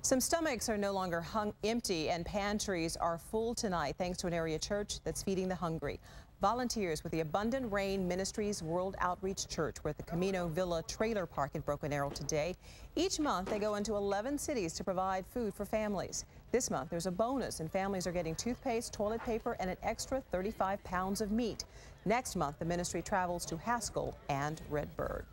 Some stomachs are no longer empty and pantries are full tonight thanks to an area church that's feeding the hungry. Volunteers with the Abundant Rain Ministries World Outreach Church were at the Camino Villa Trailer Park in Broken Arrow today. Each month they go into 11 cities to provide food for families. This month there's a bonus and families are getting toothpaste, toilet paper, and an extra 35 pounds of meat. Next month the ministry travels to Haskell and Redbird.